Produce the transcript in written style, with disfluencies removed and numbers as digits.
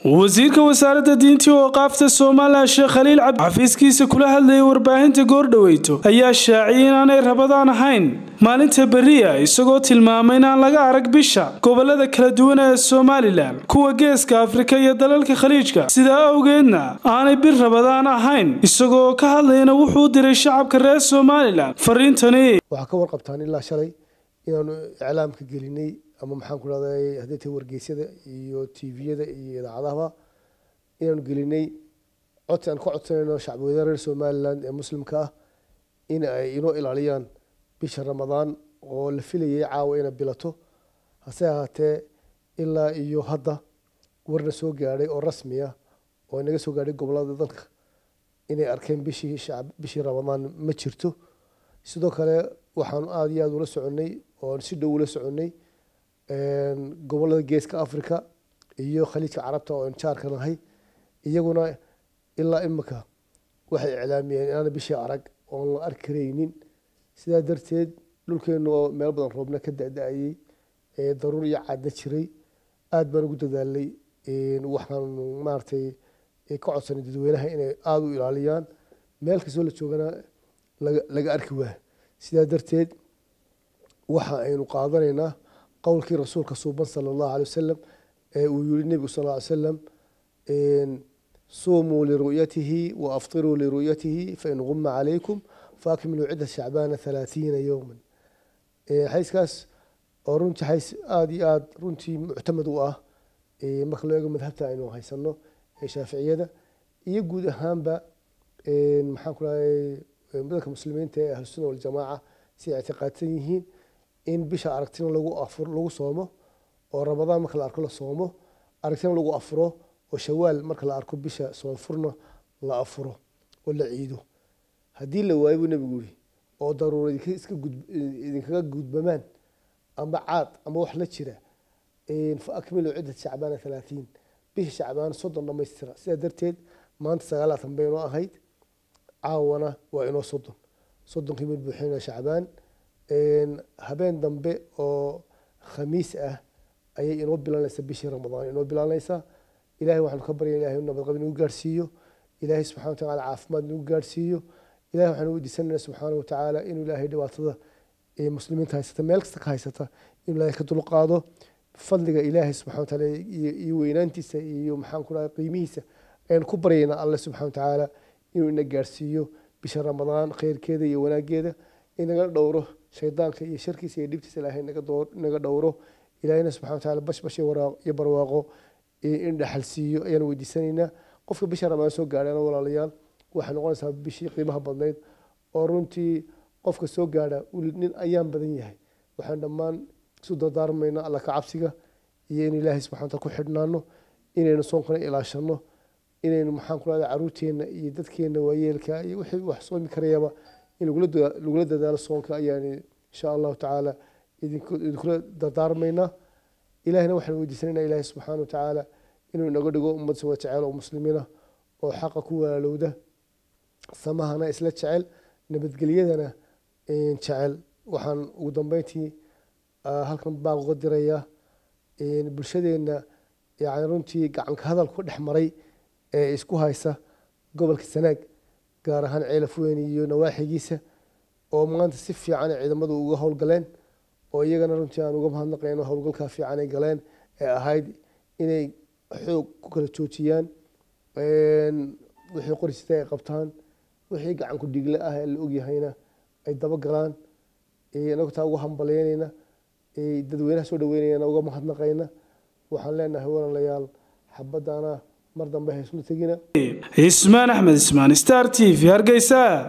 wasiirka wasaaradda diinta iyo waqaafta Soomaaliya Sheekh Khaliil Cabdi xafiiskiisa kula hadlayay warbaahinta goordhaweyto ayaa shaaciyay inaanay rabadaan ahayn maalinta bariya isagoo tilmaamay in aan laga arag bisha gobolada kala duwan ee Soomaaliland kuwa geeska Afrika iyo dalalka Khaliijka sidaa awgeedna aanay bir rabadaan ahayn isagoo ka hadlayna wuxuu diray shacabka reer Soomaaliland fariintani waxa ka warqabtaan ilaa shalay inaanu iclaamka gelinay ama maxaan ku raadayay hadii wargeysyada iyo TV-yada iyo idaacadaha inaanu gelinay codsan ku codsanayno shacabka reer Soomaaliland ee muslimka ah in ay inoo ilaaliyaan bisha Ramadaan oo la filayay caawa inay bilato hase ahaatee ilaa iyo hadda warna soo gaaray oo rasmi ah oo inaga soo gaaray gobolada dalka inay arkeen bishii Ramadaan ma jirto sidoo kale waxaan aad iyo aad ula soconay oo si dhow ula soconay gobolada geeska Afrika iyo Khaliijka Carabta oo injaarka nahay iyaguna ilaa imika waxay iclaamiyeen inaan bishii arag oo la arkareynin sidaa darteed dhulkeenu oo meel badan roobna ka da'ayay daruur iyo caadna jiray aad baan ugu dadaalay waxaan maartay ka codsanay dadweynaha inay aad u ilaaliyaan meel kastoo la joogana laga arki waa sidaa darteed waxa aynu qaadanaynaa qowlkii rasuulka suuban sallallahu alayhi wasallam uu yiri nabiga sallallahu alayhi wasallam صوموا لرؤيته وأفطروا لرؤيته فإن غم عليكم فأكملوا عدة شعبان 30 يوما حيث كاس رنتي حيث آد رنتي معتمد مخلوق مذهبته إنه هيسنه شافعية ده يجود أهم بقى محاكل مدرك المسلمين أهل السنة والجماعة سي اعتقاديين إن بيش أركتين لو أفر لو صومه ورمضان مخل أركل صومه أركتين لو أفره وشوال marka la arko bisha soo furno la afuro wala ciido hadii la waayo nabigu oo daruuri iska idinkaga gudbamaan amba caad amba wax la jira fa akmilu cidat shacbaan 30 bisha shacbaan 30 dhameystira sida darteed maanta 9 bayno ahayd caawana waa inoo 30 qiimad buuxina shacbaan habeen dambe oo khamiis ah ayay inoo bilaanaysa bishii Ramadaan inoo bilaanaysa إلهي وحنا خبر إلهي ونبض قبل نوجارسيو إلهي سبحانه وتعالى عافماد نوجارسيو إلهي وحنا ودي سنة سبحانه وتعالى إنه إلهي دواتده مسلمين هايسته مالكستك هايسته إنه إلهي كتلو قاضه فضل إلهي سبحانه وتعالى يوينانتيسه يومحان كل قيميسه إن كبرينا الله سبحانه وتعالى إنه نجارسيو بشهر رمضان خير كذا يونا كذا إنه دوره شيطان كي شركي سيدبتي إلهي نجدوره إلهي سبحانه وتعالى بش يبرواقه إن دحلسيو أيان ودي سنينا قف بشر ما سوق علينا ولا ليال واحد نقول سب بشي قيمها بدنيد أورنتي قف كسوق على ولدين أيام بدنيه واحد دمان سود دار منا الله كعبسية ين الله سبحانه وتعالى كحدنا إنه إن نصونقنا إلى شنه إن محن كل عروتين يدتكين ويلك وحصون كريمة إن الولد ده الصونك يعني إن شاء الله تعالى إذا كل دار منا إلهنا وحنا ودي سننا إله سبحانه وتعالى إنه نقول أمة سوى تعالى ومسلمين وحققوا لوده ثمهنا إسلات تعال نبت قليدنا إن تعال وحن ودم بيتي هالكم باغ غدرية إن برشدنا يعني رنتي عنك هذا الكل حمري إسكو هايسة قبل كسنة قارهن عيلة فويني نواحي جيسة وما أنت سفي عن عيد مدو وهول قلين ويجانا runtii aan uga mahadnaqayno hawlgalka fiican ay galeen ee ahayd inay xoog ku kala joojiyaan wixii qorshe ay qabtaan wixii gacan ku dhigle ah ee la og yahayna ay daba galaan anagu taa ugu hambalyeynayna dadweynaha soo dhaweynayna uga mahadnaqayna waxaan leenahay walaalayaal xabadana mar dambe hayso tagina Ismaan Axmed Ismaan Star TV Hargeysa